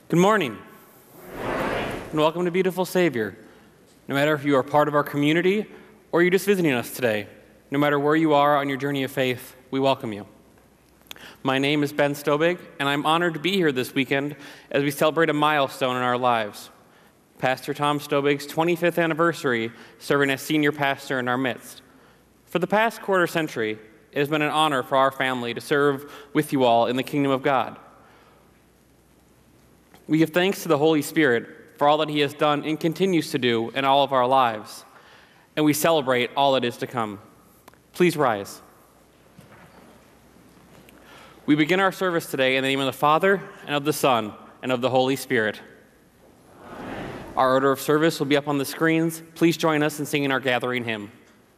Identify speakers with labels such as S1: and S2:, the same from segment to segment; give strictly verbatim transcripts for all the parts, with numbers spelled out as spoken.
S1: Good morning, and welcome to Beautiful Savior. No matter if you are part of our community or you're just visiting us today, no matter where you are on your journey of faith, we welcome you. My name is Ben Stobig, and I'm honored to be here this weekend as we celebrate a milestone in our lives. Pastor Tom Stobig's twenty-fifth anniversary serving as senior pastor in our midst. For the past quarter century, it has been an honor for our family to serve with you all in the kingdom of God. We give thanks to the Holy Spirit for all that he has done and continues to do in all of our lives, and we celebrate all that is to come. Please rise. We begin our service today in the name of the Father, and of the Son, and of the Holy Spirit. Amen. Our order of service will be up on the screens. Please join us in singing our gathering hymn.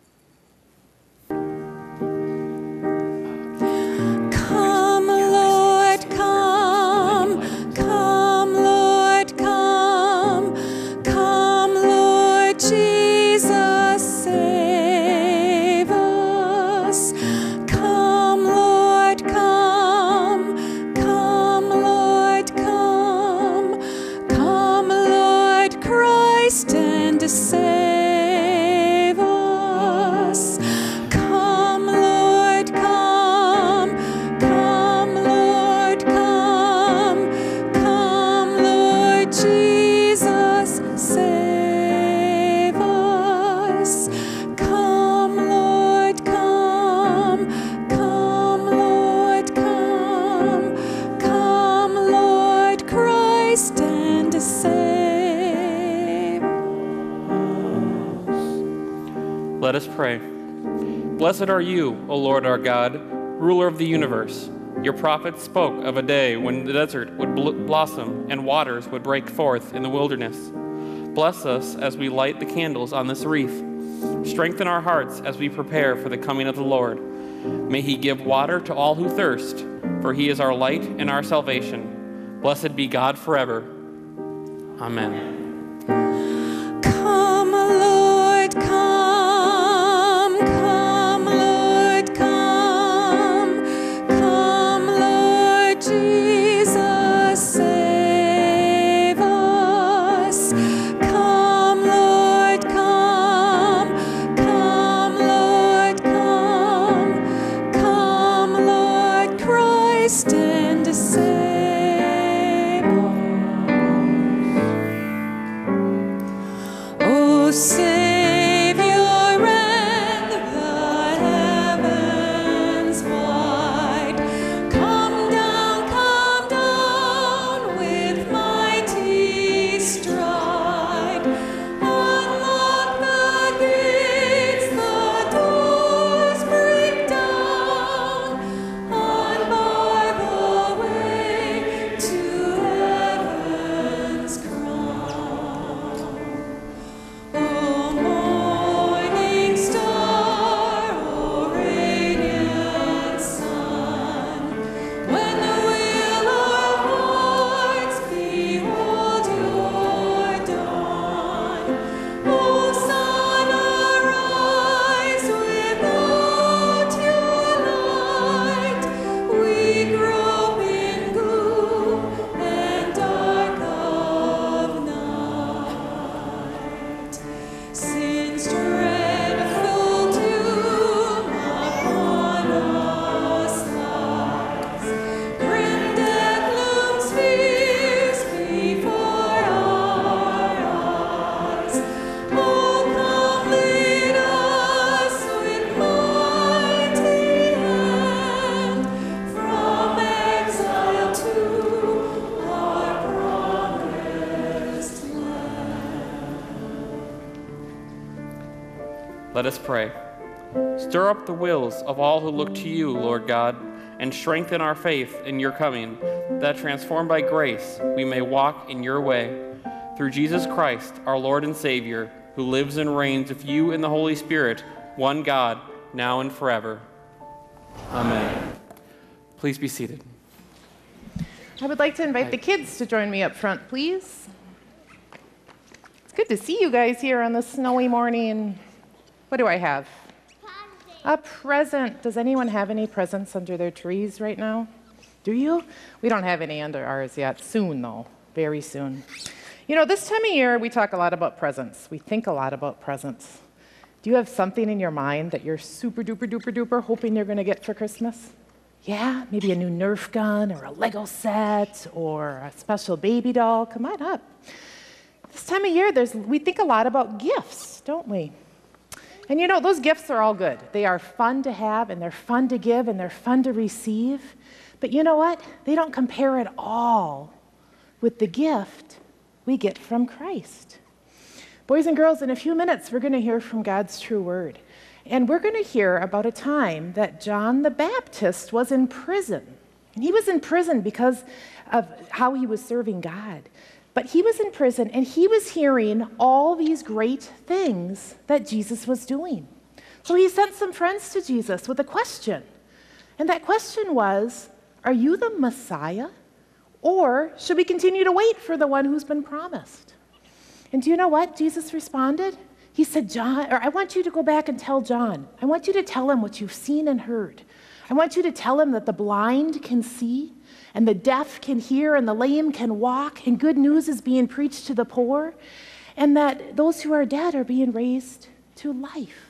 S1: Let us pray. Blessed are you, O Lord our God, ruler of the universe. Your prophets spoke of a day when the desert would bl- blossom and waters would break forth in the wilderness. Bless us as we light the candles on this wreath. Strengthen our hearts as we prepare for the coming of the Lord. May he give water to all who thirst, for he is our light and our salvation. Blessed be God forever. Amen.
S2: Come, Lord, come.
S1: Let us pray. Stir up the wills of all who look to you, Lord God, and strengthen our faith in your coming, that transformed by grace we may walk in your way. Through Jesus Christ, our Lord and Savior, who lives and reigns with you in the Holy Spirit, one God, now and forever. Amen. Please be seated.
S3: I would like to invite the kids to join me up front, please. It's good to see you guys here on this snowy morning. What do I have? A present. Does anyone have any presents under their trees right now? Do you? We don't have any under ours yet. Soon, though. very soon. You know, this time of year, we talk a lot about presents. We think a lot about presents. Do you have something in your mind that you're super duper duper duper hoping you're going to get for Christmas? Yeah, maybe a new Nerf gun or a Lego set or a special baby doll. Come on up. This time of year, there's, we think a lot about gifts, don't we? And you know, those gifts are all good. They are fun to have, and they're fun to give, and they're fun to receive. But you know what? They don't compare at all with the gift we get from Christ. Boys and girls, in a few minutes, we're going to hear from God's true word. And we're going to hear about a time that John the Baptist was in prison. And he was in prison because of how he was serving God. But he was in prison, and he was hearing all these great things that Jesus was doing. So he sent some friends to Jesus with a question. And that question was, are you the Messiah? Or should we continue to wait for the one who's been promised? And do you know what Jesus responded? He said, John, or I want you to go back and tell John. I want you to tell him what you've seen and heard. I want you to tell him that the blind can see, and the deaf can hear, and the lame can walk, and good news is being preached to the poor, and that those who are dead are being raised to life.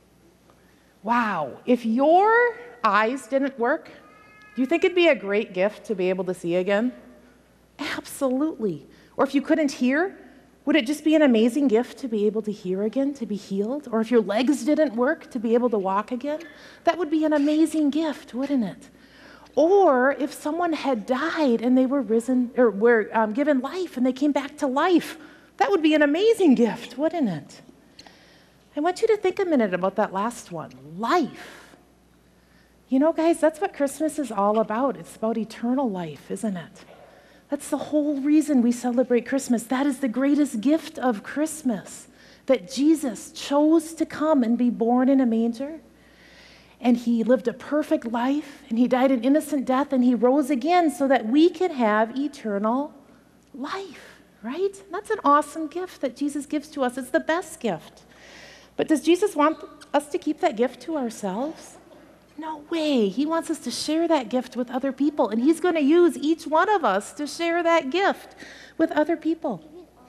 S3: Wow. If your eyes didn't work, do you think it'd be a great gift to be able to see again? Absolutely. Or if you couldn't hear, would it just be an amazing gift to be able to hear again, to be healed? Or if your legs didn't work, to be able to walk again? That would be an amazing gift, wouldn't it? Or if someone had died and they were risen, or were um, given life and they came back to life, that would be an amazing gift, wouldn't it? I want you to think a minute about that last one, life. You know, guys, that's what Christmas is all about. It's about eternal life, isn't it? That's the whole reason we celebrate Christmas. That is the greatest gift of Christmas, that Jesus chose to come and be born in a manger. And he lived a perfect life, and he died an innocent death, and he rose again so that we can have eternal life, right? That's an awesome gift that Jesus gives to us. It's the best gift. But does Jesus want us to keep that gift to ourselves? No way. He wants us to share that gift with other people, and he's going to use each one of us to share that gift with other people.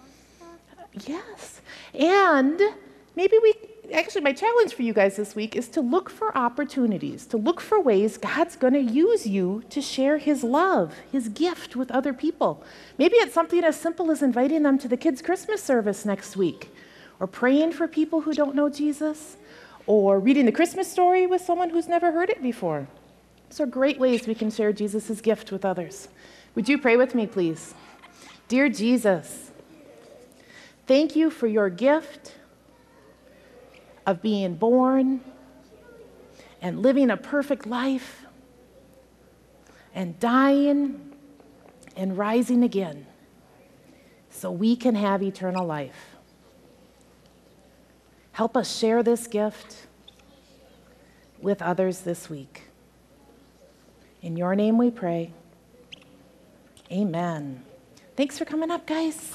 S3: Yes. And maybe we, actually my challenge for you guys this week is to look for opportunities, to look for ways God's going to use you to share his love, his gift with other people. Maybe it's something as simple as inviting them to the kids' Christmas service next week, or praying for people who don't know Jesus, or reading the Christmas story with someone who's never heard it before. Those are great ways we can share Jesus' gift with others. Would you pray with me, please? Dear Jesus, thank you for your gift of being born and living a perfect life and dying and rising again so we can have eternal life. Help us share this gift with others this week. In your name we pray. Amen. Thanks for coming up, guys.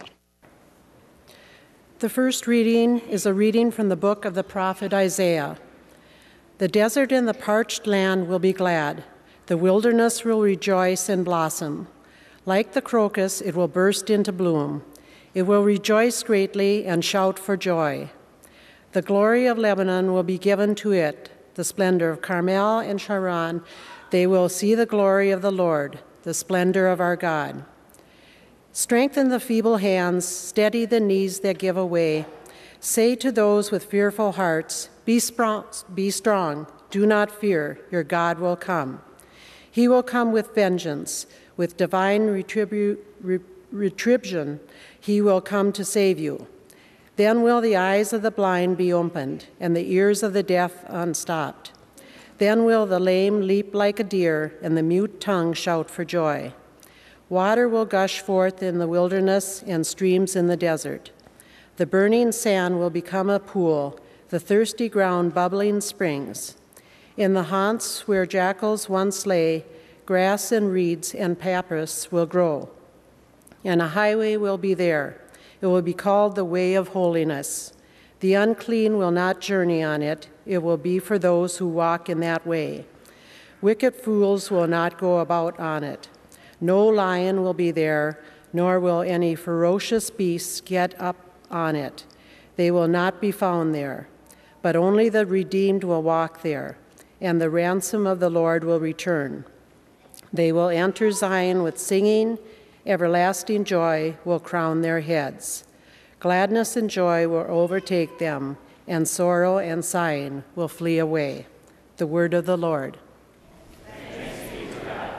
S4: The first reading is a reading from the book of the prophet Isaiah. The desert and the parched land will be glad. The wilderness will rejoice and blossom. Like the crocus, it will burst into bloom. It will rejoice greatly and shout for joy. The glory of Lebanon will be given to it, the splendor of Carmel and Sharon. They will see the glory of the Lord, the splendor of our God. Strengthen the feeble hands, steady the knees that give away. Say to those with fearful hearts, be strong, be strong, do not fear, your God will come. He will come with vengeance, with divine retribu- retribution. He will come to save you. Then will the eyes of the blind be opened, and the ears of the deaf unstopped. Then will the lame leap like a deer, and the mute tongue shout for joy. Water will gush forth in the wilderness and streams in the desert. The burning sand will become a pool, the thirsty ground bubbling springs. In the haunts where jackals once lay, grass and reeds and papyrus will grow, and a highway will be there. It will be called the way of holiness. The unclean will not journey on it. It will be for those who walk in that way. Wicked fools will not go about on it. No lion will be there, nor will any ferocious beasts get up on it. They will not be found there, but only the redeemed will walk there, and the ransom of the Lord will return. They will enter Zion with singing, everlasting joy will crown their heads. Gladness and joy will overtake them, and sorrow and sighing will flee away. The word of the Lord.
S2: Thanks be to God.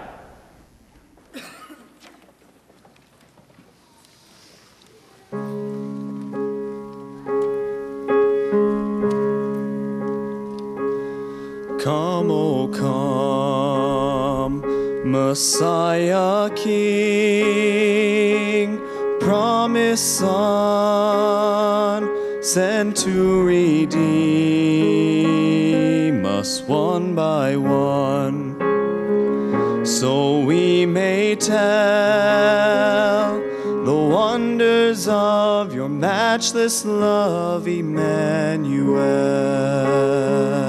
S5: Come, O come, Messiah King, promised Son, sent to redeem us one by one, so we may tell the wonders of your matchless love, Emmanuel.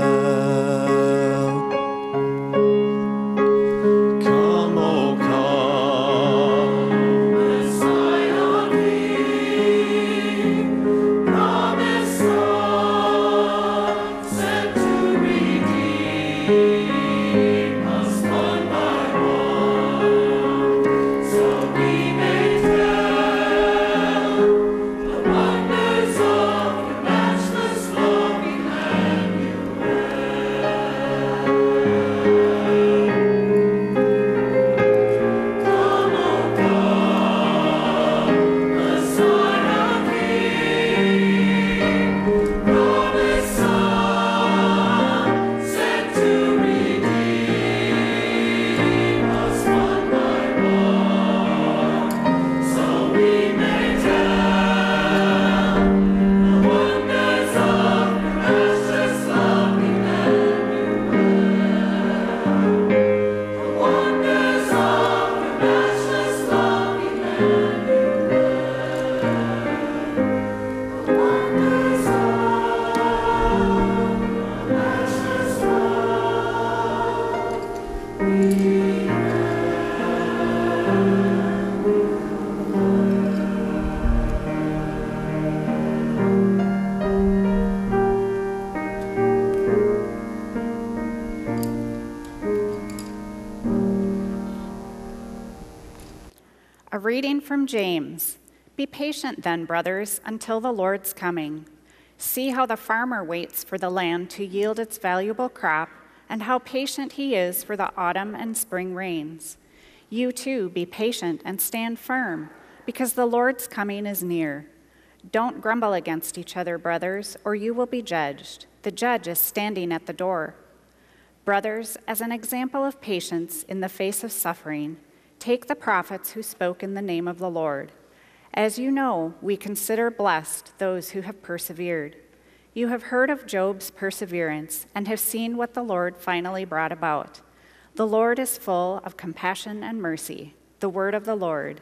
S6: A reading from James. Be patient then, brothers, until the Lord's coming. See how the farmer waits for the land to yield its valuable crop, and how patient he is for the autumn and spring rains. You too be patient and stand firm, because the Lord's coming is near. Don't grumble against each other, brothers, or you will be judged. The judge is standing at the door. Brothers, as an example of patience in the face of suffering, take the prophets who spoke in the name of the Lord. As you know, we consider blessed those who have persevered. You have heard of Job's perseverance and have seen what the Lord finally brought about. The Lord is full of compassion and mercy. The word of the Lord.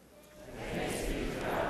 S2: Thanks be to God.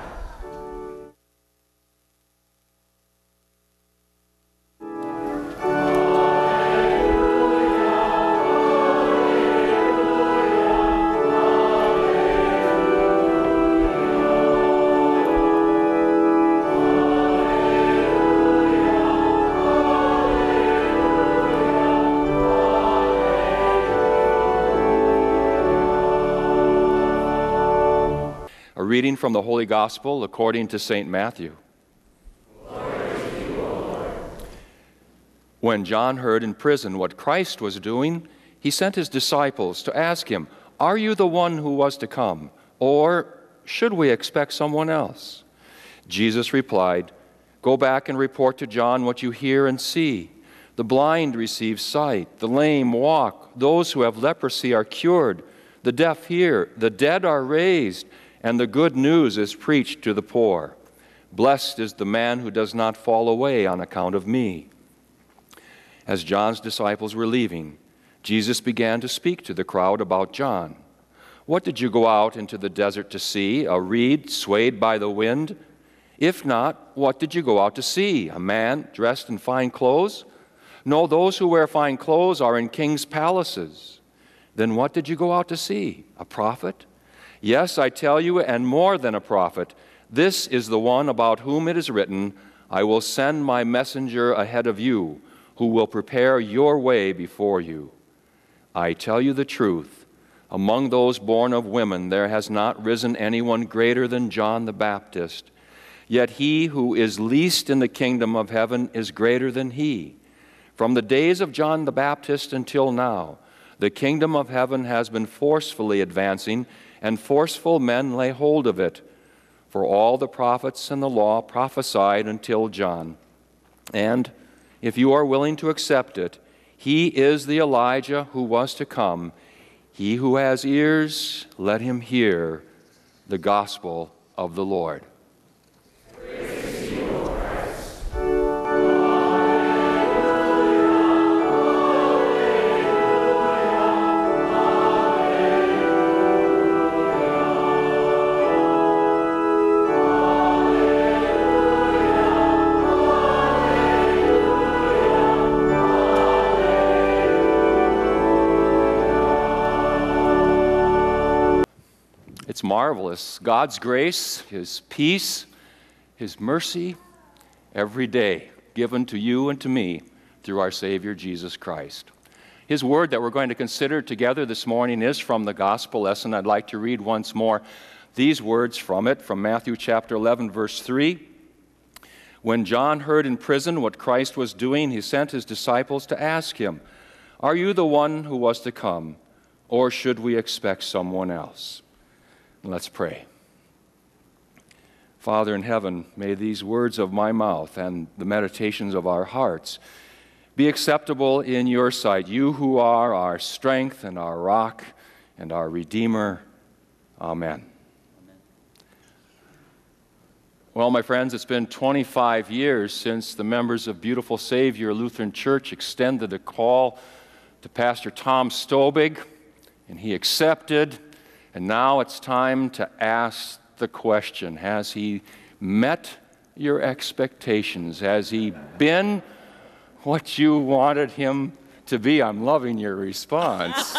S7: A reading from the Holy Gospel according to Saint Matthew.
S2: Glory to you, O Lord.
S7: When John heard in prison what Christ was doing, he sent his disciples to ask him, "Are you the one who was to come, or should we expect someone else?" Jesus replied, "Go back and report to John what you hear and see. The blind receive sight, the lame walk, those who have leprosy are cured, the deaf hear, the dead are raised, and the good news is preached to the poor. Blessed is the man who does not fall away on account of me." As John's disciples were leaving, Jesus began to speak to the crowd about John. "What did you go out into the desert to see? A reed swayed by the wind? If not, what did you go out to see? A man dressed in fine clothes? No, those who wear fine clothes are in kings' palaces. Then what did you go out to see? A prophet? Yes, I tell you, and more than a prophet. This is the one about whom it is written, I will send my messenger ahead of you, who will prepare your way before you. I tell you the truth. Among those born of women, there has not risen anyone greater than John the Baptist. Yet he who is least in the kingdom of heaven is greater than he. From the days of John the Baptist until now, the kingdom of heaven has been forcefully advancing, and forceful men lay hold of it. For all the prophets and the law prophesied until John. And if you are willing to accept it, he is the Elijah who was to come. He who has ears, let him hear the gospel of the Lord. It's marvelous. God's grace, His peace, His mercy, every day given to you and to me through our Savior Jesus Christ. His word that we're going to consider together this morning is from the gospel lesson. I'd like to read once more these words from it, from Matthew chapter eleven, verse three. When John heard in prison what Christ was doing, he sent his disciples to ask him, Are you the one who was to come, or should we expect someone else? Let's pray. Father in heaven, may these words of my mouth and the meditations of our hearts be acceptable in your sight, you who are our strength and our rock and our Redeemer. Amen. Amen. Well, my friends, it's been twenty-five years since the members of Beautiful Savior Lutheran Church extended a call to Pastor Tom Stobig, and he accepted. And now it's time to ask the question, has he met your expectations? Has he been what you wanted him to be? I'm loving your response.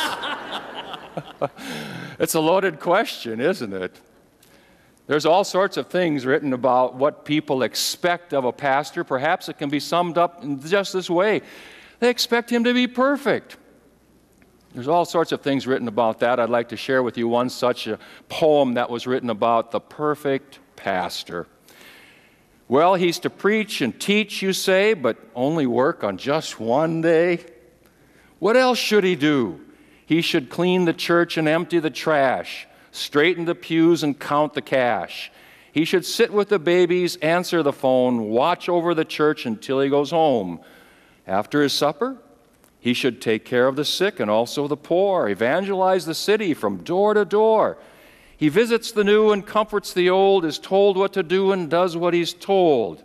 S7: It's a loaded question, isn't it? There's all sorts of things written about what people expect of a pastor. Perhaps it can be summed up in just this way. They expect him to be perfect. There's all sorts of things written about that. I'd like to share with you one such a poem that was written about the perfect pastor. Well, he's to preach and teach, you say, but only work on just one day? What else should he do? He should clean the church and empty the trash, straighten the pews and count the cash. He should sit with the babies, answer the phone, watch over the church until he goes home. After his supper, he should take care of the sick and also the poor, evangelize the city from door to door. He visits the new and comforts the old, is told what to do and does what he's told.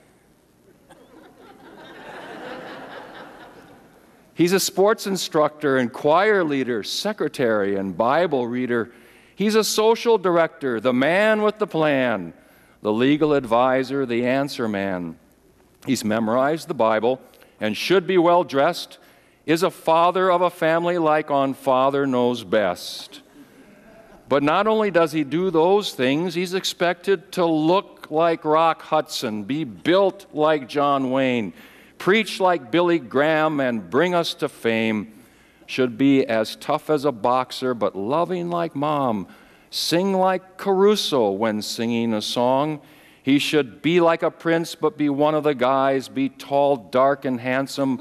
S7: He's a sports instructor and choir leader, secretary and Bible reader. He's a social director, the man with the plan, the legal advisor, the answer man. He's memorized the Bible and should be well dressed, is a father of a family like on Father Knows Best. But not only does he do those things, he's expected to look like Rock Hudson, be built like John Wayne, preach like Billy Graham, and bring us to fame. Should be as tough as a boxer, but loving like Mom, sing like Caruso when singing a song. He should be like a prince, but be one of the guys, be tall, dark, and handsome.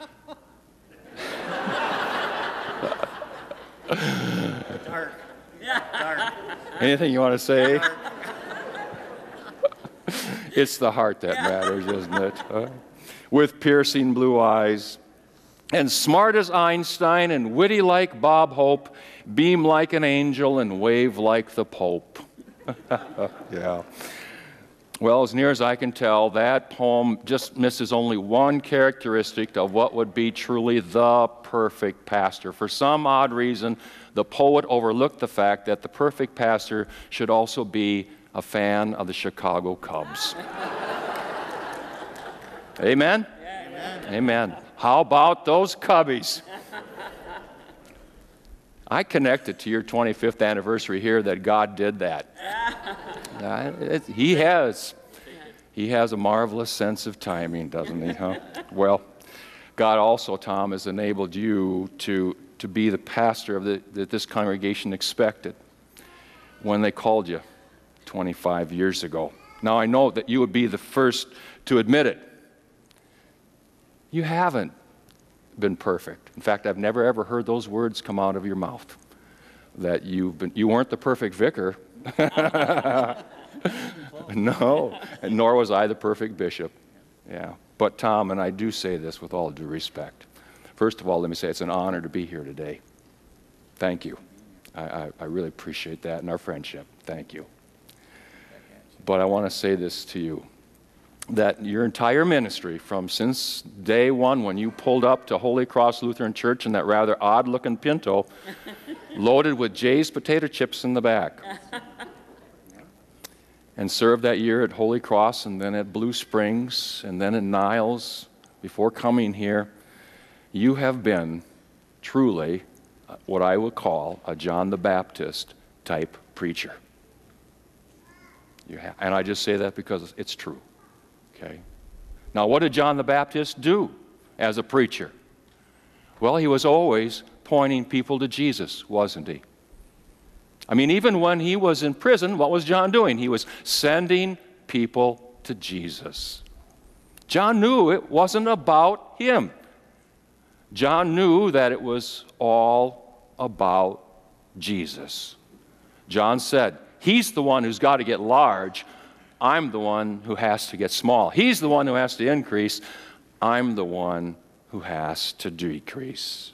S2: Dark. Dark.
S7: Anything you want to say? It's the heart that matters, isn't it? Huh? With piercing blue eyes, and smart as Einstein, and witty like Bob Hope, beam like an angel, and wave like the Pope. Yeah. Well, as near as I can tell, that poem just misses only one characteristic of what would be truly the perfect pastor. For some odd reason, the poet overlooked the fact that the perfect pastor should also be a fan of the Chicago Cubs. Amen?
S2: Amen?
S7: Amen. How about those Cubbies? I connected to your twenty-fifth anniversary here that God did that. Uh, it, he has. He has a marvelous sense of timing, doesn't he, huh? Well, God also, Tom, has enabled you to, to be the pastor of the, that this congregation expected when they called you twenty-five years ago. Now, I know that you would be the first to admit it. You haven't been perfect. In fact, I've never ever heard those words come out of your mouth, that you've been, you weren't the perfect vicar. No, and nor was I the perfect bishop. Yeah, but Tom, and I do say this with all due respect. First of all, let me say it's an honor to be here today. Thank you. I, I, I really appreciate that and our friendship. Thank you. But I want to say this to you, that your entire ministry, from since day one when you pulled up to Holy Cross Lutheran Church in that rather odd-looking Pinto, loaded with Jay's potato chips in the back, and served that year at Holy Cross and then at Blue Springs and then at Niles before coming here, you have been truly what I would call a John the Baptist type preacher. You have, and I just say that because it's true. Okay. Now, what did John the Baptist do as a preacher? Well, he was always pointing people to Jesus, wasn't he? I mean, even when he was in prison, what was John doing? He was sending people to Jesus. John knew it wasn't about him. John knew that it was all about Jesus. John said, he's the one who's got to get large. I'm the one who has to get small. He's the one who has to increase. I'm the one who has to decrease.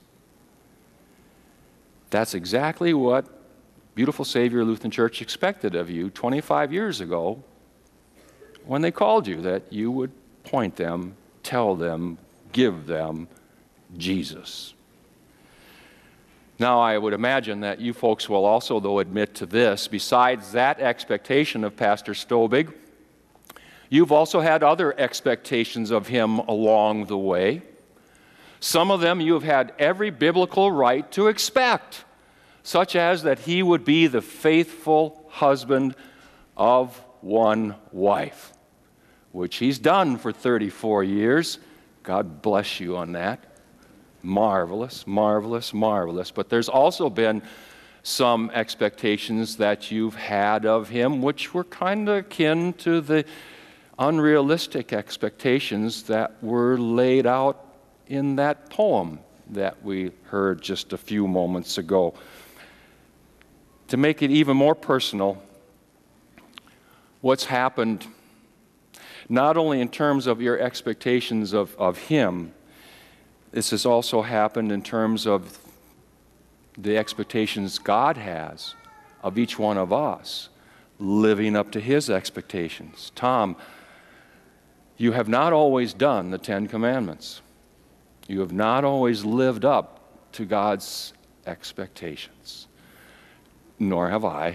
S7: That's exactly what Beautiful Savior Lutheran Church expected of you twenty-five years ago when they called you, that you would point them, tell them, give them Jesus. Now, I would imagine that you folks will also, though, admit to this. Besides that expectation of Pastor Stobig, you've also had other expectations of him along the way. Some of them you have had every biblical right to expect, such as that he would be the faithful husband of one wife, which he's done for thirty-four years. God bless you on that. Marvelous, marvelous, marvelous. But there's also been some expectations that you've had of him which were kind of akin to the unrealistic expectations that were laid out in that poem that we heard just a few moments ago. To make it even more personal, what's happened, not only in terms of your expectations of, of him, this has also happened in terms of the expectations God has of each one of us, living up to his expectations. Tom, you have not always done the Ten Commandments. You have not always lived up to God's expectations. Nor have I.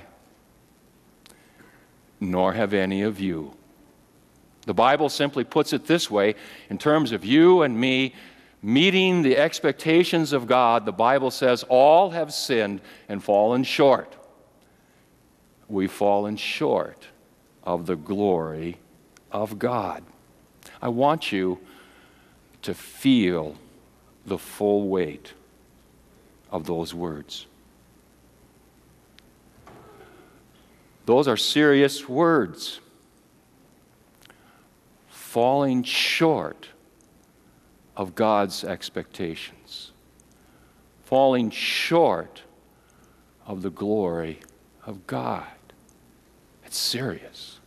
S7: Nor have any of you. The Bible simply puts it this way, in terms of you and me meeting the expectations of God, the Bible says all have sinned and fallen short. We've fallen short of the glory of God. I want you to feel the full weight of those words. Those are serious words. Falling short of God's expectations. Falling short of the glory of God. It's serious.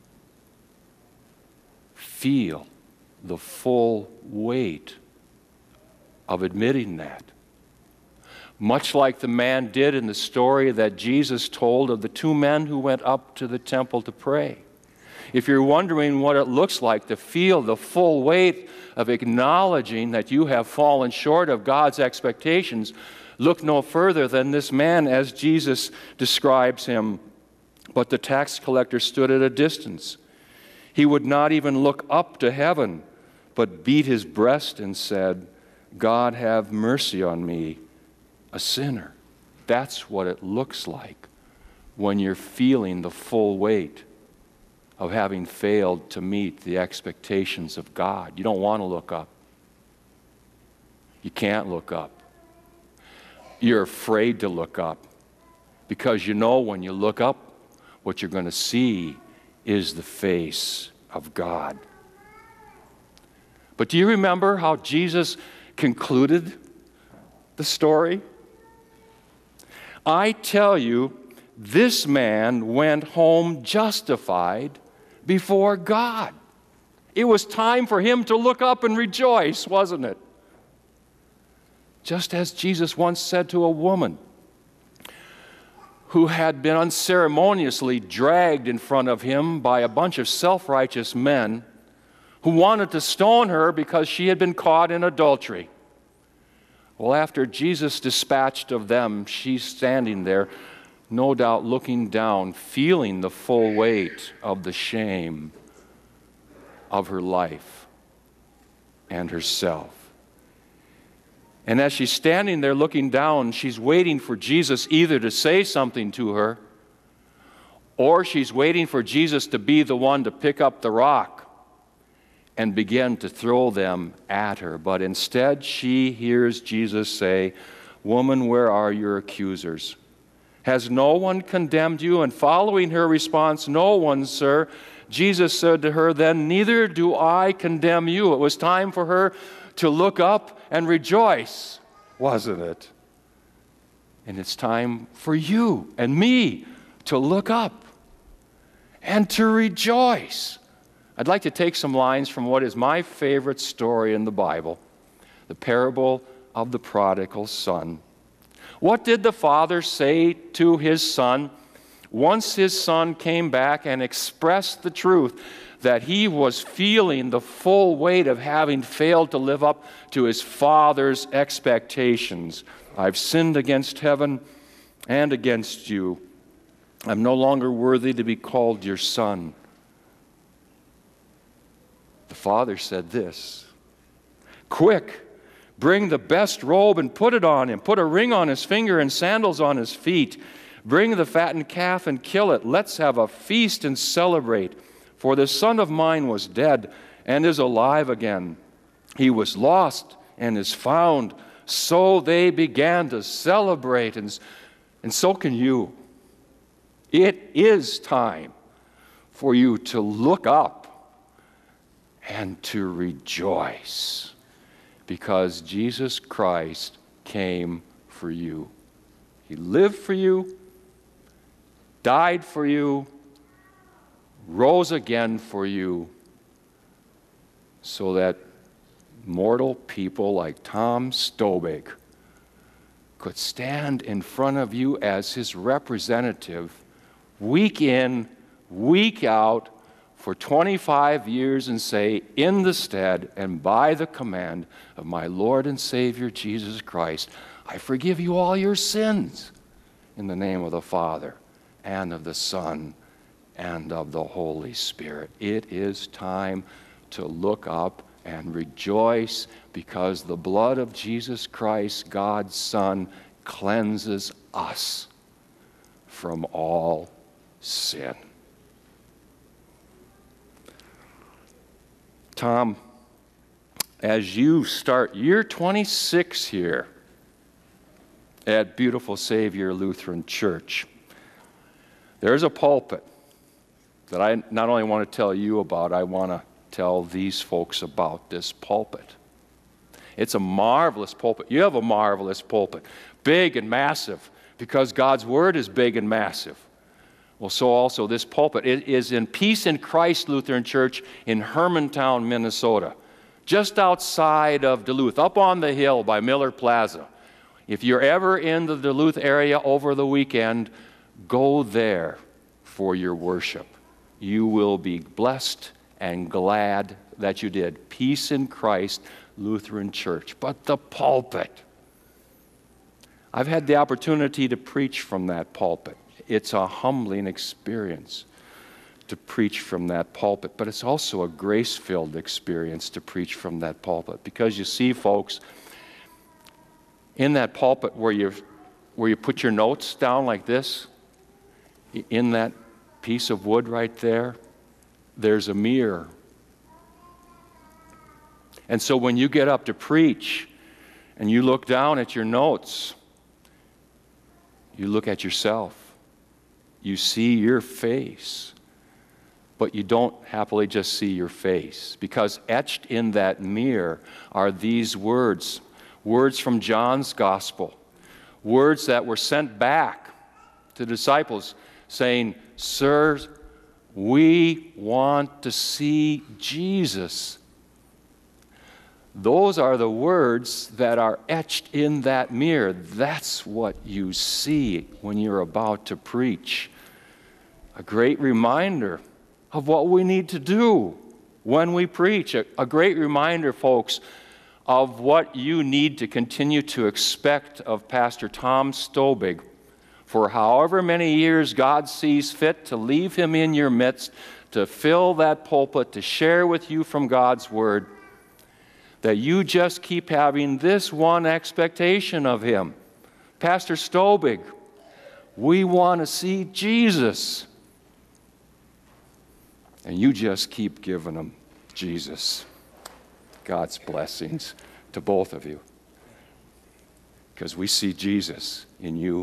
S7: Feel the full weight of admitting that. Much like the man did in the story that Jesus told of the two men who went up to the temple to pray. If you're wondering what it looks like to feel the full weight of acknowledging that you have fallen short of God's expectations, look no further than this man as Jesus describes him. But the tax collector stood at a distance. He would not even look up to heaven, but beat his breast and said, God, have mercy on me, a sinner. That's what it looks like when you're feeling the full weight of having failed to meet the expectations of God. You don't want to look up. You can't look up. You're afraid to look up because you know when you look up, what you're going to see is the face of God. But do you remember how Jesus concluded the story? I tell you, this man went home justified before God. It was time for him to look up and rejoice, wasn't it? Just as Jesus once said to a woman who had been unceremoniously dragged in front of him by a bunch of self-righteous men who wanted to stone her because she had been caught in adultery. Well, after Jesus dispatched of them, she's standing there, no doubt looking down, feeling the full weight of the shame of her life and herself. And as she's standing there looking down, she's waiting for Jesus either to say something to her, or she's waiting for Jesus to be the one to pick up the rock and begin to throw them at her. But instead, she hears Jesus say, "Woman, where are your accusers? Has no one condemned you?" And following her response, "No one, sir," Jesus said to her, "Then neither do I condemn you." It was time for her to look up and rejoice, wasn't it? And it's time for you and me to look up and to rejoice. I'd like to take some lines from what is my favorite story in the Bible, the parable of the prodigal son. What did the father say to his son once his son came back and expressed the truth that he was feeling the full weight of having failed to live up to his father's expectations? "I've sinned against heaven and against you. I'm no longer worthy to be called your son." The father said this, "Quick, bring the best robe and put it on him. Put a ring on his finger and sandals on his feet. Bring the fattened calf and kill it. Let's have a feast and celebrate. For this son of mine was dead and is alive again. He was lost and is found." So they began to celebrate, and, and so can you. It is time for you to look up and to rejoice, because Jesus Christ came for you. He lived for you, died for you, rose again for you, so that mortal people like Tom Stobig could stand in front of you as his representative week in, week out, for twenty-five years and say, "In the stead and by the command of my Lord and Savior Jesus Christ, I forgive you all your sins in the name of the Father and of the Son and of the Holy Spirit." It is time to look up and rejoice, because the blood of Jesus Christ, God's Son, cleanses us from all sin. Tom, as you start year twenty-six here at Beautiful Savior Lutheran Church, there's a pulpit that I not only want to tell you about, I want to tell these folks about this pulpit. It's a marvelous pulpit. You have a marvelous pulpit, big and massive, because God's Word is big and massive. Well, so also this pulpit. It is in Peace in Christ Lutheran Church in Hermantown, Minnesota, just outside of Duluth, up on the hill by Miller Plaza. If you're ever in the Duluth area over the weekend, go there for your worship. You will be blessed and glad that you did. Peace in Christ Lutheran Church. But the pulpit, I've had the opportunity to preach from that pulpit. It's a humbling experience to preach from that pulpit, but it's also a grace-filled experience to preach from that pulpit, because you see, folks, in that pulpit where you're where you put your notes down like this, in that piece of wood right there, there's a mirror. And so when you get up to preach and you look down at your notes, you look at yourself. You see your face. But you don't happily just see your face, because etched in that mirror are these words, words from John's gospel, words that were sent back to the disciples saying, "Sirs, we want to see Jesus." Those are the words that are etched in that mirror. That's what you see when you're about to preach. A great reminder of what we need to do when we preach. A, a great reminder, folks, of what you need to continue to expect of Pastor Tom Stobig for however many years God sees fit to leave him in your midst, to fill that pulpit, to share with you from God's Word, that you just keep having this one expectation of him. Pastor Stobig, we want to see Jesus. And you just keep giving them Jesus. God's blessings to both of you, because we see Jesus in you.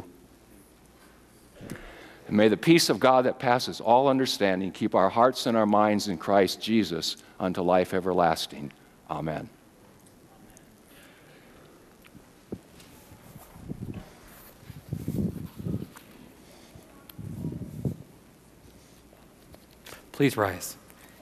S7: And may the peace of God that passes all understanding keep our hearts and our minds in Christ Jesus unto life everlasting. Amen.
S1: Please rise.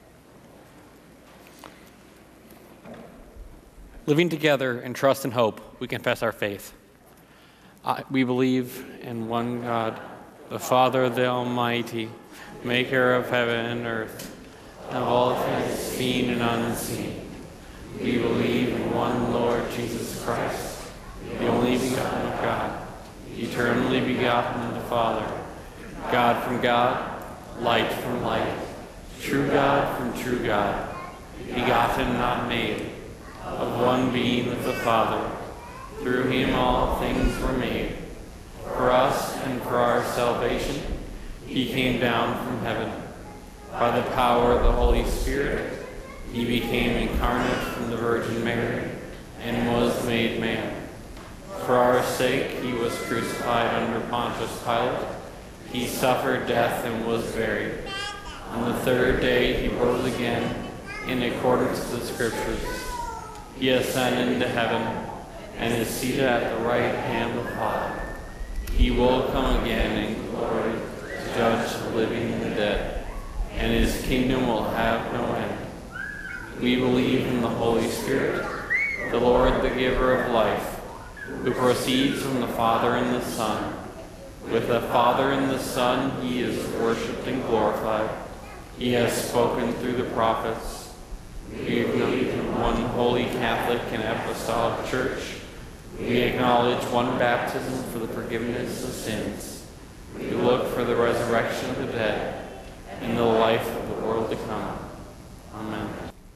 S1: Living together in trust and hope, we confess our faith. I, we believe in one God, the Father, the Almighty, maker of heaven and earth, and of all things seen and unseen. We believe in one Lord Jesus Christ, the only begotten of God, eternally begotten of the Father, God from God, light from light, true God from true God, begotten, not made, of one being with the Father. Through him all things were made. For us and for our salvation, he came down from heaven. By the power of the Holy Spirit, he became incarnate from the Virgin Mary and was made man. For our sake, he was crucified under Pontius Pilate. He suffered death and was buried. On the third day, he rose again in accordance with the Scriptures. He ascended into heaven and is seated at the right hand of the Father. He will come again in glory to judge the living and the dead, and his kingdom will have no end. We believe in the Holy Spirit, the Lord, the giver of life, who proceeds from the Father and the Son. With the Father and the Son he is worshipped and glorified. He has spoken through the prophets. We acknowledge one holy Catholic and Apostolic Church. We acknowledge one baptism for the forgiveness of sins. We look for the resurrection of the dead and the life of the world to come. Amen.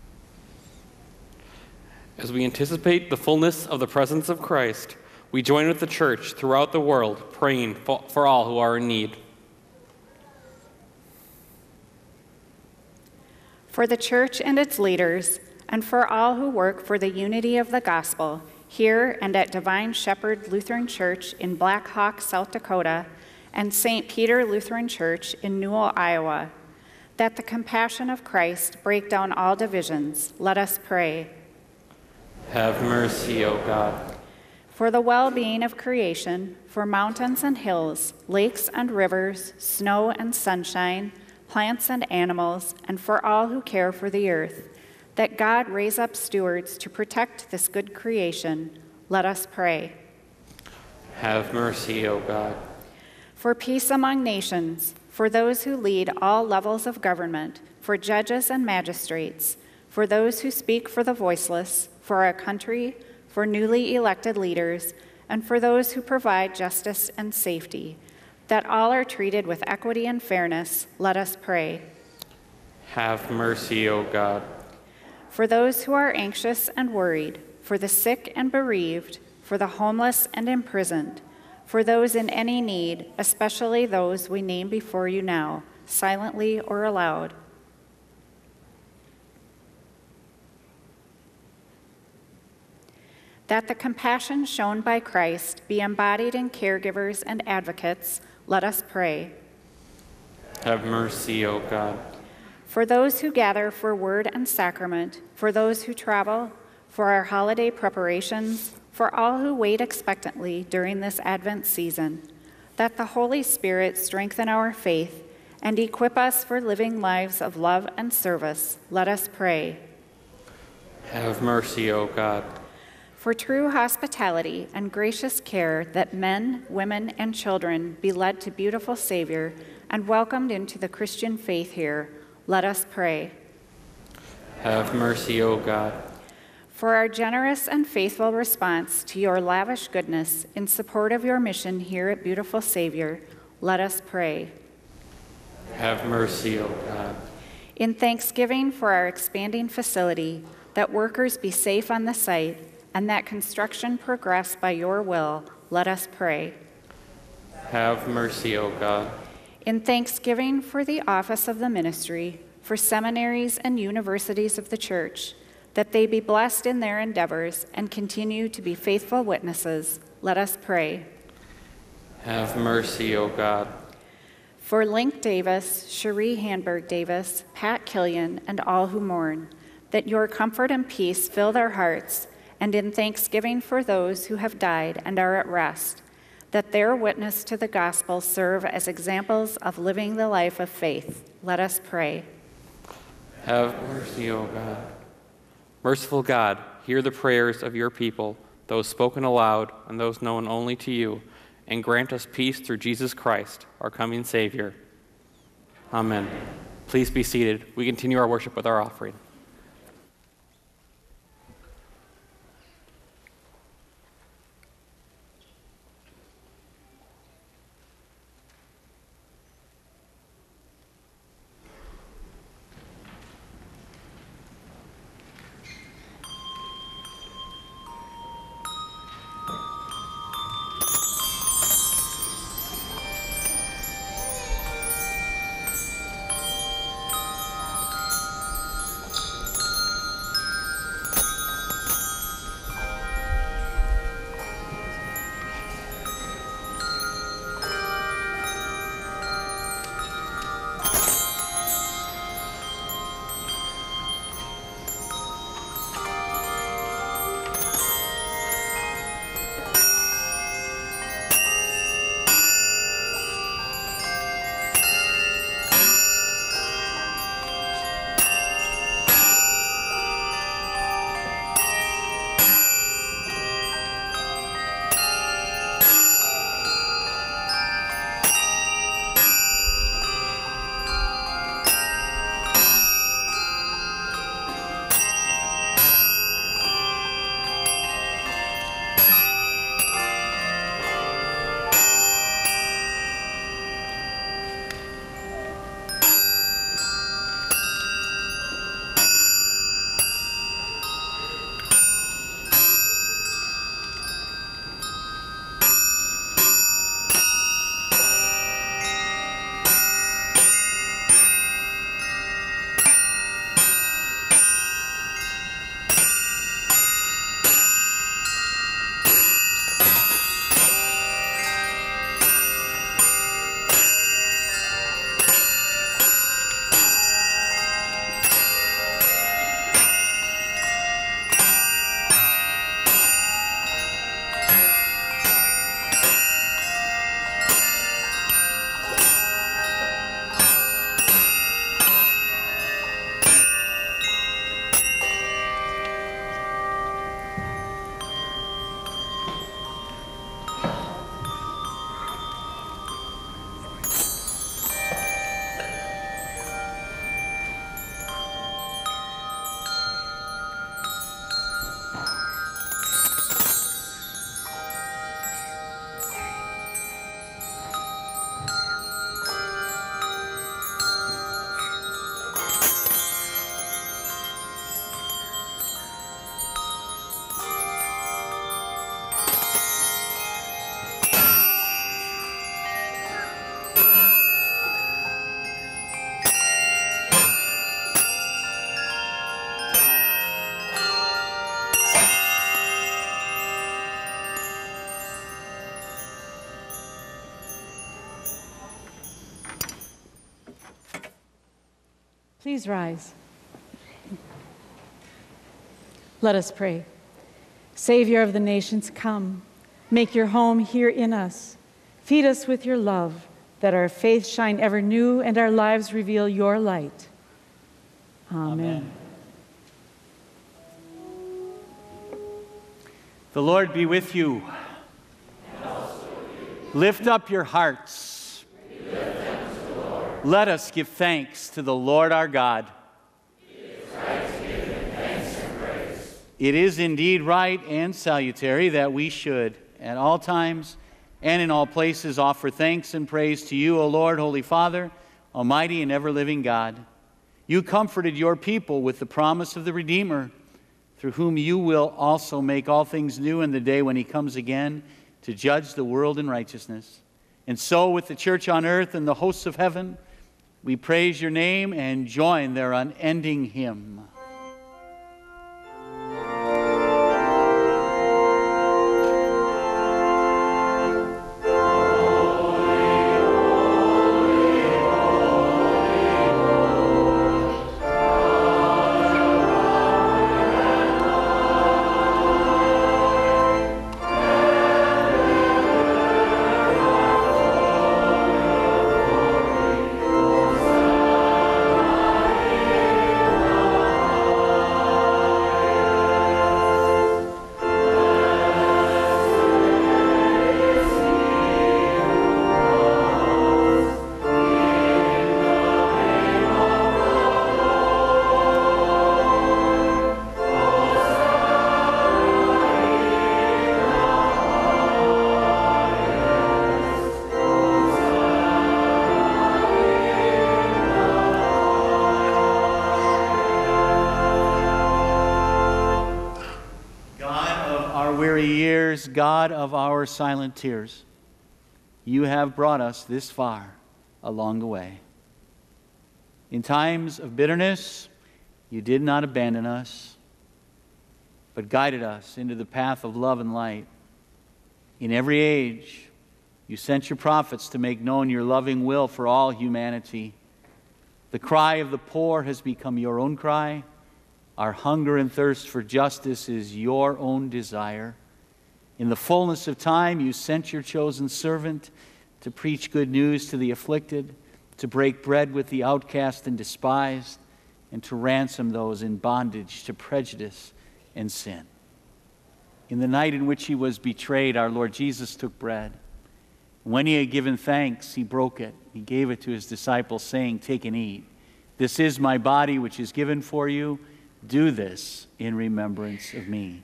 S1: As we anticipate the fullness of the presence of Christ, we join with the Church throughout the world, praying for all who are in need.
S6: For the Church and its leaders, and for all who work for the unity of the gospel, here and at Divine Shepherd Lutheran Church in Black Hawk, South Dakota, and Saint Peter Lutheran Church in Newell, Iowa, that the compassion of Christ break down all divisions, let us pray.
S1: Have mercy, O God.
S6: For the well-being of creation, for mountains and hills, lakes and rivers, snow and sunshine, plants and animals, and for all who care for the earth, that God raise up stewards to protect this good creation, let us pray.
S1: Have mercy, O God.
S6: For peace among nations, for those who lead all levels of government, for judges and magistrates, for those who speak for the voiceless, for our country, for newly elected leaders, and for those who provide justice and safety, that all are treated with equity and fairness, let us pray.
S1: Have mercy, O God.
S6: For those who are anxious and worried, for the sick and bereaved, for the homeless and imprisoned, for those in any need, especially those we name before you now, silently or aloud. That the compassion shown by Christ be embodied in caregivers and advocates, let us pray.
S1: Have mercy, O God.
S6: For those who gather for word and sacrament, for those who travel, for our holiday preparations, for all who wait expectantly during this Advent season, that the Holy Spirit strengthen our faith and equip us for living lives of love and service, let us pray.
S1: Have mercy, O God.
S6: For true hospitality and gracious care, that men, women, and children be led to beautiful Savior and welcomed into the Christian faith here, let us pray.
S1: Have mercy, O God.
S6: For our generous and faithful response to your lavish goodness in support of your mission here at Beautiful Savior, let us pray.
S1: Have mercy, O God.
S6: In thanksgiving for our expanding facility, that workers be safe on the site and that construction progress by your will, let us pray.
S1: Have mercy, O God.
S6: In thanksgiving for the office of the ministry, for seminaries and universities of the Church, that they be blessed in their endeavors and continue to be faithful witnesses, let us pray.
S1: Have mercy, O God.
S6: For Link Davis, Cherie Handberg Davis, Pat Killian, and all who mourn, that your comfort and peace fill their hearts, and in thanksgiving for those who have died and are at rest, that their witness to the gospel serve as examples of living the life of faith, let us pray.
S1: Have mercy, O God. Merciful God, hear the prayers of your people, those spoken aloud and those known only to you, and grant us peace through Jesus Christ, our coming Savior. Amen. Please be seated. We continue our worship with our offering.
S8: Please rise. Let us pray. Savior of the nations, come. Make your home here in us. Feed us with your love, that our faith shine ever new and our lives reveal your light. Amen.
S2: Amen. The Lord be with you. And also with you. Lift up your hearts. We lift them to the Lord. Let us give thanks to the Lord our God. It is right to give him thanks and praise. It is indeed right and salutary that we should, at all times and in all places, offer thanks and praise to you, O Lord, Holy Father, Almighty and ever-living God. You comforted your people with the promise of the Redeemer, through whom you will also make all things new in the day when he comes again to judge the world in righteousness. And so, with the church on earth and the hosts of heaven, we praise your name and join their unending hymn. God of our silent tears, you have brought us this far along the way. In times of bitterness, you did not abandon us, but guided us into the path of love and light. In every age, you sent your prophets to make known your loving will for all humanity. The cry of the poor has become your own cry. Our hunger and thirst for justice is your own desire. In the fullness of time, you sent your chosen servant to preach good news to the afflicted, to break bread with the outcast and despised, and to ransom those in bondage to prejudice and sin. In the night in which he was betrayed, our Lord Jesus took bread. When he had given thanks, he broke it. He gave it to his disciples, saying, "Take and eat. This is my body, which is given for you. Do this in remembrance of me."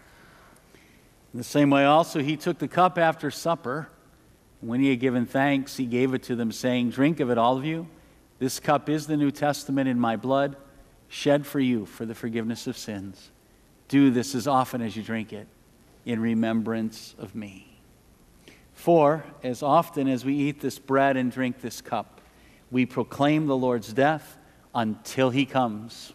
S2: In the same way also, he took the cup after supper. When he had given thanks, he gave it to them, saying, "Drink of it, all of you. This cup is the New Testament in my blood, shed for you for the forgiveness of sins. Do this as often as you drink it in remembrance of me." For as often as we eat this bread and drink this cup, we proclaim the Lord's death until he comes.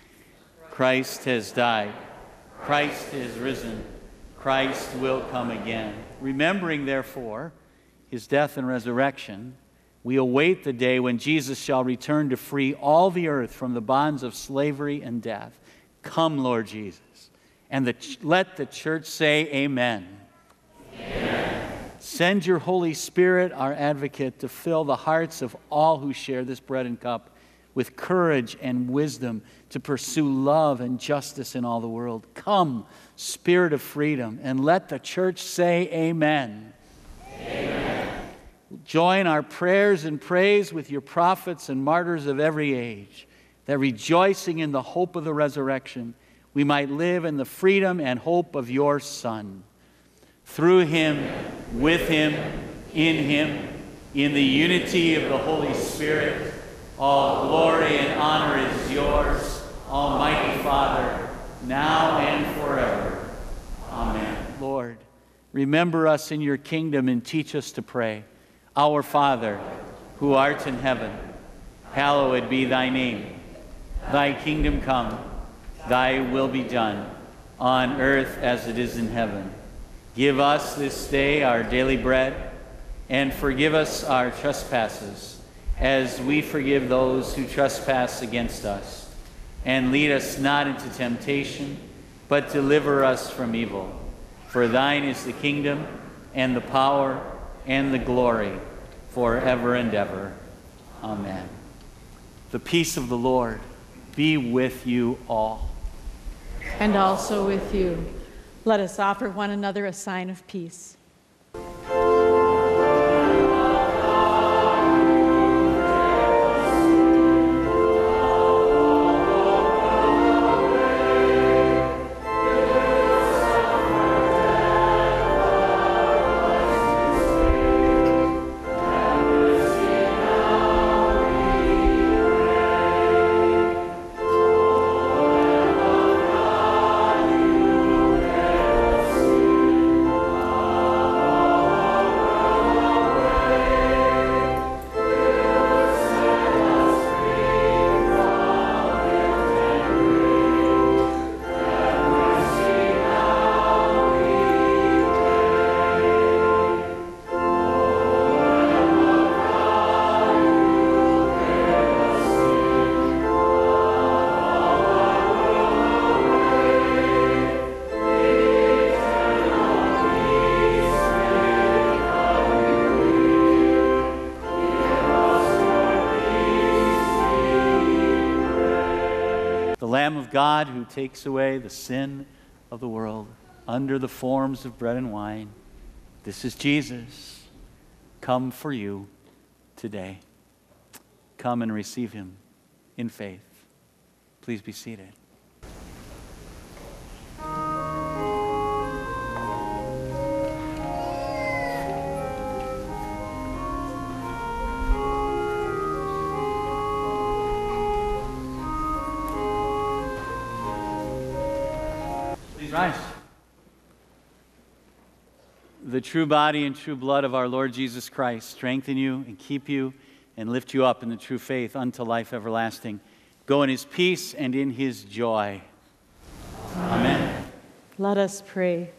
S2: Christ has died. Christ is risen. Christ will come again. Remembering, therefore, his death and resurrection, we await the day when Jesus shall return to free all the earth from the bonds of slavery and death. Come, Lord Jesus. And the ch- let the church say amen. Amen. Send your Holy Spirit, our advocate, to fill the hearts of all who share this bread and cup with courage and wisdom to pursue love and justice in all the world. Come, Spirit of freedom, and let the church say amen. Amen. Join our prayers and praise with your prophets and martyrs of every age, that rejoicing in the hope of the resurrection, we might live in the freedom and hope of your Son. Through him, with him, in him, in the unity of the Holy Spirit, all glory and honor is yours, Almighty Father, now and forever. Amen. Lord, remember us in your kingdom and teach us to pray. Our Father, who art in heaven, hallowed be thy name. Thy kingdom come, thy will be done, on earth as it is in heaven. Give us this day our daily bread, and forgive us our trespasses, as we forgive those who trespass against us. And lead us not into temptation, but deliver us from evil. For thine is the kingdom, and the power, and the glory, forever and ever. Amen. The peace of the Lord be with you all.
S8: And also with you. Let us offer one another a sign of peace.
S2: God who takes away the sin of the world under the forms of bread and wine. This is Jesus, come for you today. Come and receive him in faith. Please be seated. Rise. The true body and true blood of our Lord Jesus Christ strengthen you and keep you and lift you up in the true faith unto life everlasting. Go in his peace and in his joy. Amen.
S8: Let us pray.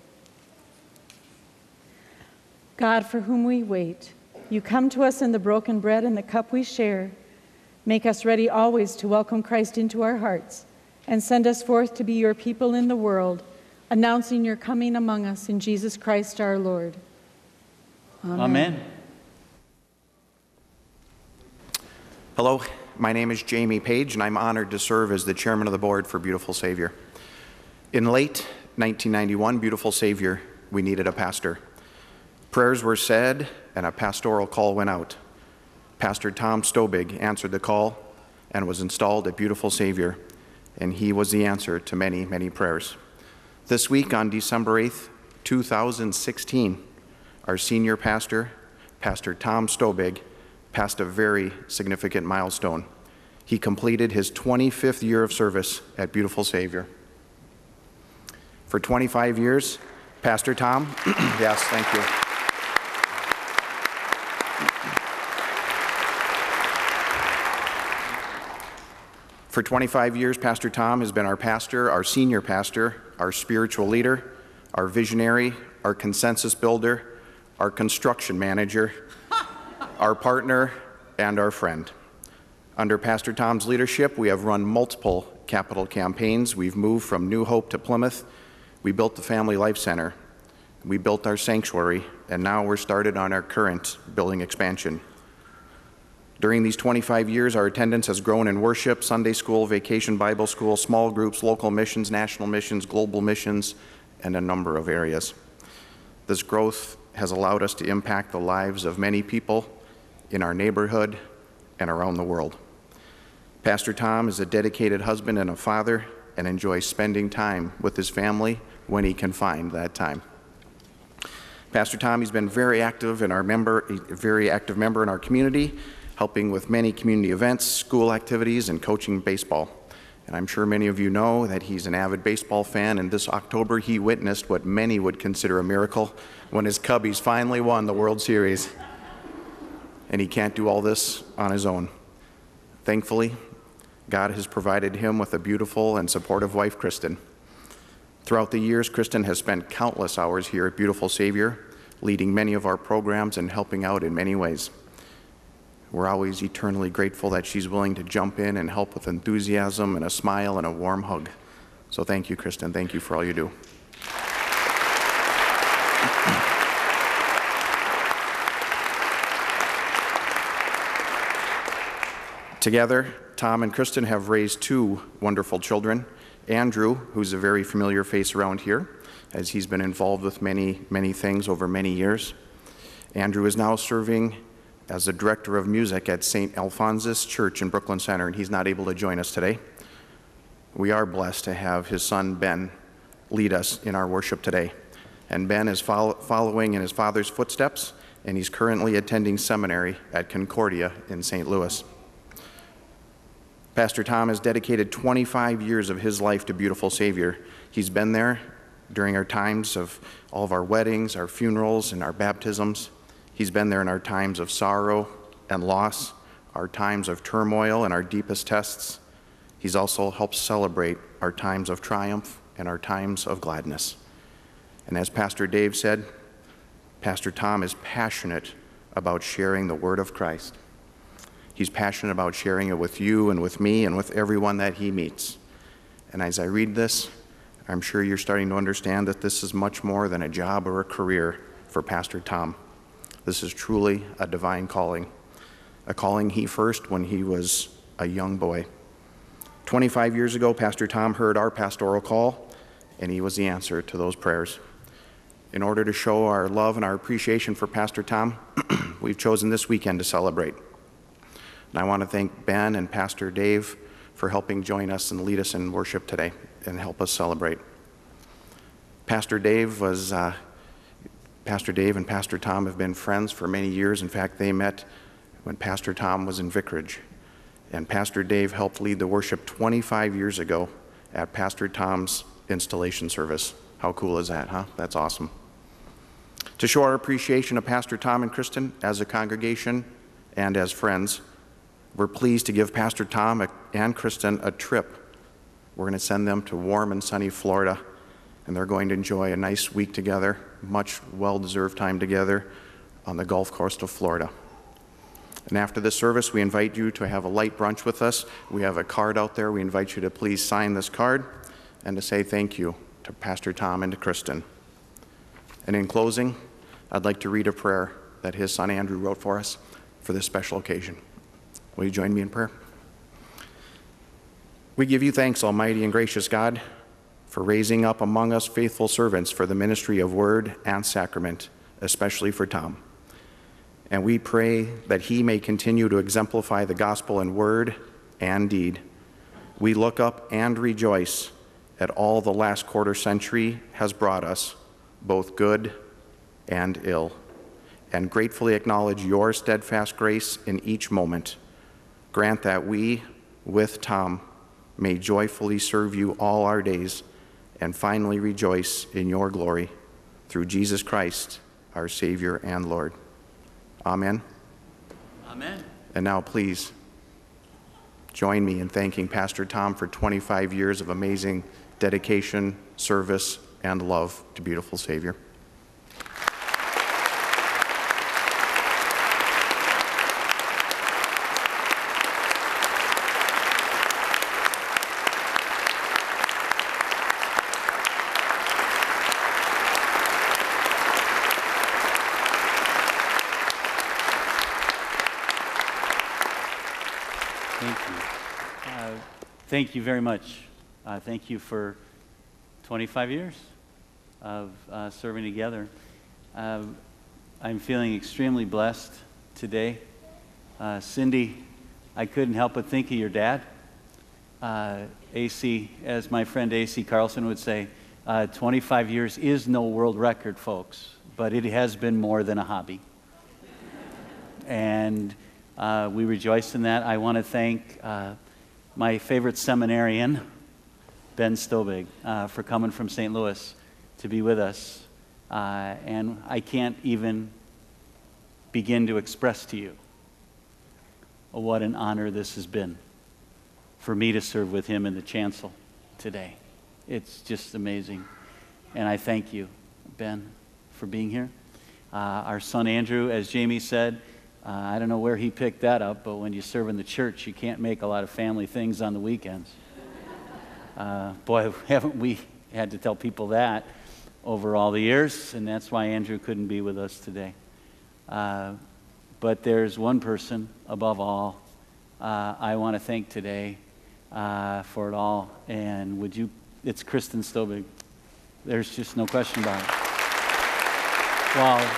S8: God, for whom we wait, you come to us in the broken bread and the cup we share. Make us ready always to welcome Christ into our hearts and send us forth to be your people in the world, announcing your coming among us in Jesus Christ our Lord. Amen.
S2: Amen.
S9: Hello, my name is Jamie Page, and I'm honored to serve as the chairman of the board for Beautiful Savior. In late nineteen ninety-one, Beautiful Savior, we needed a pastor. Prayers were said, and a pastoral call went out. Pastor Tom Stobig answered the call and was installed at Beautiful Savior, and he was the answer to many, many prayers. This week, on December eighth, two thousand sixteen, our senior pastor, Pastor Tom Stobig, passed a very significant milestone. He completed his twenty-fifth year of service at Beautiful Savior. For twenty-five years, Pastor Tom, yes, thank you. For twenty-five years, Pastor Tom has been our pastor, our senior pastor, our spiritual leader, our visionary, our consensus builder, our construction manager, our partner, and our friend. Under Pastor Tom's leadership, we have run multiple capital campaigns. We've moved from New Hope to Plymouth. We built the Family Life Center. We built our sanctuary, and now we're started on our current building expansion. During these twenty-five years, our attendance has grown in worship, Sunday school, vacation Bible school, small groups, local missions, national missions, global missions, and a number of areas. This growth has allowed us to impact the lives of many people in our neighborhood and around the world. Pastor Tom is a dedicated husband and a father and enjoys spending time with his family when he can find that time. Pastor Tom has been very active in our member, a very active member in our community, helping with many community events, school activities, and coaching baseball. And I'm sure many of you know that he's an avid baseball fan, and this October he witnessed what many would consider a miracle when his Cubbies finally won the World Series. And he can't do all this on his own. Thankfully, God has provided him with a beautiful and supportive wife, Kristen. Throughout the years, Kristen has spent countless hours here at Beautiful Savior, leading many of our programs and helping out in many ways. We're always eternally grateful that she's willing to jump in and help with enthusiasm and a smile and a warm hug. So thank you, Kristen. Thank you for all you do. Together, Tom and Kristen have raised two wonderful children. Andrew, who's a very familiar face around here, as he's been involved with many, many things over many years. Andrew is now serving as the director of music at Saint Alphonsus Church in Brooklyn Center, and he's not able to join us today. We are blessed to have his son, Ben, lead us in our worship today. And Ben is follow following in his father's footsteps, and he's currently attending seminary at Concordia in Saint Louis. Pastor Tom has dedicated twenty-five years of his life to Beautiful Savior. He's been there during our times of all of our weddings, our funerals, and our baptisms. He's been there in our times of sorrow and loss, our times of turmoil and our deepest tests. He's also helped celebrate our times of triumph and our times of gladness. And as Pastor Dave said, Pastor Tom is passionate about sharing the word of Christ. He's passionate about sharing it with you and with me and with everyone that he meets. And as I read this, I'm sure you're starting to understand that this is much more than a job or a career for Pastor Tom. This is truly a divine calling, a calling he first when he was a young boy. twenty-five years ago, Pastor Tom heard our pastoral call, and he was the answer to those prayers. In order to show our love and our appreciation for Pastor Tom, we've chosen this weekend to celebrate. And I want to thank Ben and Pastor Dave for helping join us and lead us in worship today and help us celebrate. Pastor Dave was, uh, Pastor Dave and Pastor Tom have been friends for many years. In fact, they met when Pastor Tom was in vicarage. And Pastor Dave helped lead the worship twenty-five years ago at Pastor Tom's installation service. How cool is that, huh? That's awesome. To show our appreciation of Pastor Tom and Kristen as a congregation and as friends, we're pleased to give Pastor Tom and Kristen a trip. We're going to send them to warm and sunny Florida, and they're going to enjoy a nice week together, much well-deserved time together on the Gulf Coast of Florida. And after this service, we invite you to have a light brunch with us. We have a card out there. We invite you to please sign this card and to say thank you to Pastor Tom and to Kristen. And in closing, I'd like to read a prayer that his son Andrew wrote for us for this special occasion. Will you join me in prayer? We give you thanks, Almighty and gracious God, for raising up among us faithful servants for the ministry of word and sacrament, especially for Tom. And we pray that he may continue to exemplify the gospel in word and deed. We look up and rejoice at all the last quarter century has brought us, both good and ill, and gratefully acknowledge your steadfast grace in each moment. Grant that we, with Tom, may joyfully serve you all our days and finally rejoice in your glory through Jesus Christ, our Savior and Lord. Amen.
S2: Amen.
S9: And now please join me in thanking Pastor Tom for twenty-five years of amazing dedication, service, and love to Beautiful Savior.
S2: Thank you. Uh, thank you very much. Uh, thank you for twenty-five years of uh, serving together. Uh, I'm feeling extremely blessed today. Uh, Cindy, I couldn't help but think of your dad. Uh, A C, as my friend A C Carlson would say, uh, twenty-five years is no world record, folks, but it has been more than a hobby. And Uh, we rejoice in that. I want to thank uh, my favorite seminarian, Ben Stobig, uh, for coming from Saint Louis to be with us. Uh, and I can't even begin to express to you what an honor this has been for me to serve with him in the chancel today. It's just amazing. And I thank you, Ben, for being here. Uh, our son Andrew, as Jamie said, Uh, I don't know where he picked that up, but when you serve in the church, you can't make a lot of family things on the weekends. Uh, boy, haven't we had to tell people that over all the years, and that's why Andrew couldn't be with us today. Uh, but there's one person above all uh, I want to thank today uh, for it all, and would you, it's Kristen Stobig. There's just no question about it. Wow.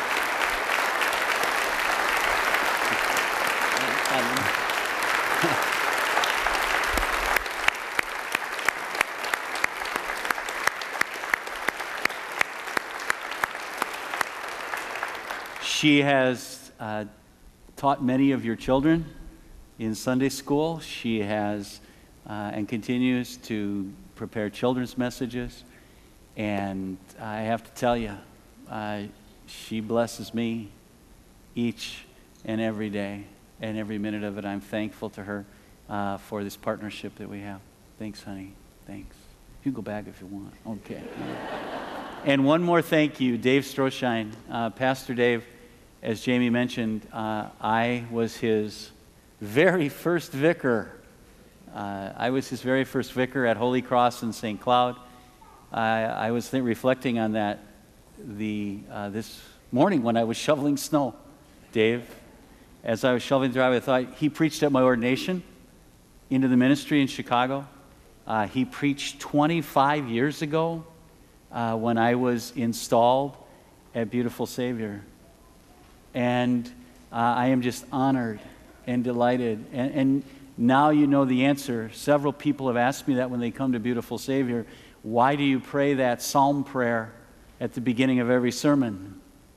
S2: She has uh, taught many of your children in Sunday school. She has uh, and continues to prepare children's messages. And I have to tell you, uh, she blesses me each and every day, and every minute of it. I'm thankful to her uh, for this partnership that we have. Thanks, honey. Thanks. You can go back if you want. Okay. And one more thank you, Dave Stroshine. Uh, Pastor Dave, as Jamie mentioned, uh, I was his very first vicar. Uh, I was his very first vicar at Holy Cross in Saint Cloud. I, I was th- reflecting on that the uh, this morning when I was shoveling snow. Dave, as I was shoveling the driveway, I thought he preached at my ordination into the ministry in Chicago. Uh, he preached twenty-five years ago uh, when I was installed at Beautiful Savior. And uh, I am just honored and delighted. And, and now you know the answer. Several people have asked me that when they come to Beautiful Savior. Why do you pray that psalm prayer at the beginning of every sermon?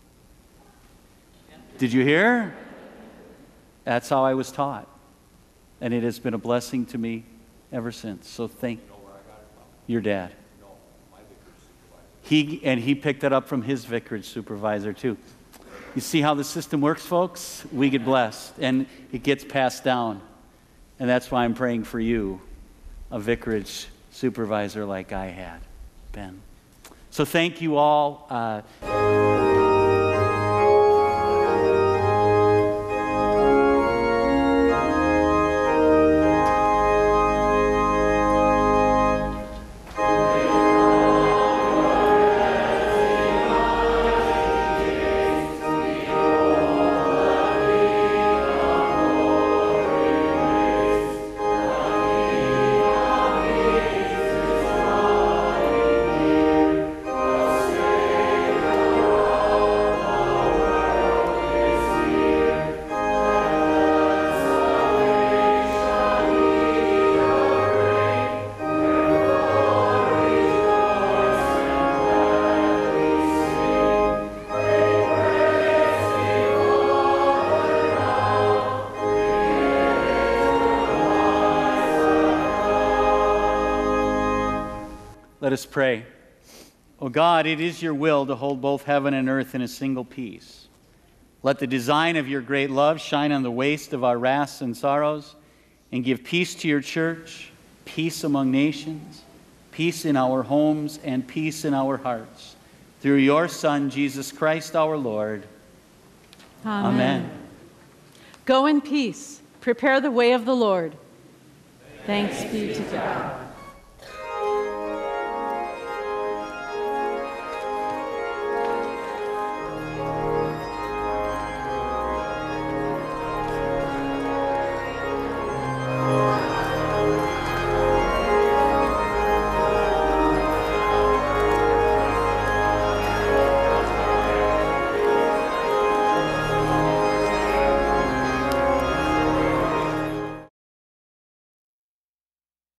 S2: Did you hear? That's how I was taught. And it has been a blessing to me ever since. So thank your dad. He, and he picked it up from his vicarage supervisor too. You see how the system works, folks? We get blessed, and it gets passed down. And that's why I'm praying for you, a vicarage supervisor like I had, Ben. So thank you all. Uh, Let us pray. O God, it is your will to hold both heaven and earth in a single piece. Let the design of your great love shine on the waste of our wraths and sorrows, and give peace to your church, peace among nations, peace in our homes, and peace in our hearts. Through your Son, Jesus Christ our Lord.
S8: Amen.
S2: Amen.
S8: Go in peace. Prepare the way of the Lord. Thanks be to God.